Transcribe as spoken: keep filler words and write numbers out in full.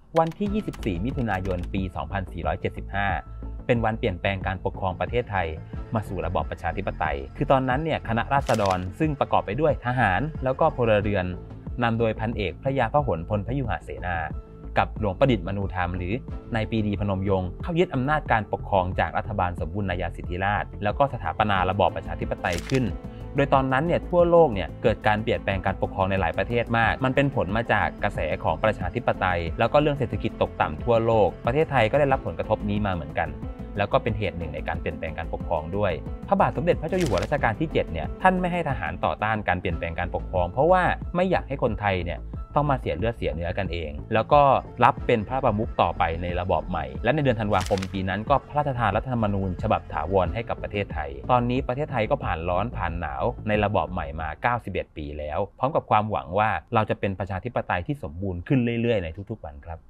วันที่ ยี่สิบสี่ มิถุนายน ปี สองพันสี่ร้อยเจ็ดสิบห้า เป็นวันเปลี่ยนแปลงการปกครองประเทศไทยมาสู่ระบอบประชาธิปไตย คือตอนนั้นเนี่ยคณะราษฎรซึ่งประกอบไปด้วยทหารแล้วก็พลเรือนนำโดยพันเอกพระยาพหลพลพยุหเสนากับหลวงประดิษฐ์มนูธรรมหรือนายปรีดีพนมยงค์เข้ายึดอำนาจการปกครองจากรัฐบาลสมบูรณาญาสิทธิราชย์แล้วก็สถาปนาระบอบประชาธิปไตยขึ้นโดยตอนนั้นเนี่ยทั่วโลกเนี่ยเกิดการเปลี่ยนแปลงการปกครองในหลายประเทศมากมันเป็นผลมาจากกระแสของประชาธิปไตยแล้วก็เรื่องเศรษฐกิจตกต่ำทั่วโลกประเทศไทยก็ได้รับผลกระทบนี้มาเหมือนกันแล้วก็เป็นเหตุหนึ่งในการเปลี่ยนแปลงการปกครองด้วยพระบาทสมเด็จพระเจ้าอยู่หัวรัชกาลที่เจ็ดเนี่ยท่านไม่ให้ทหารต่อต้านการเปลี่ยนแปลงการปกครองเพราะว่าไม่อยากให้คนไทยเนี่ยต้องมาเสียเลือดเสียเนื้อกันเองแล้วก็รับเป็นพระประมุขต่อไปในระบอบใหม่และในเดือนธันวาคมปีนั้นก็พระราชทานรัฐธรรมนูญฉบับถาวรให้กับประเทศไทยตอนนี้ประเทศไทยก็ผ่านร้อนผ่านหนาวในระบอบใหม่มาเก้าสิบเอ็ดปีแล้วพร้อมกับความหวังว่าเราจะเป็นประชาธิปไตยที่สมบูรณ์ขึ้นเรื่อยๆในทุกๆวันครับ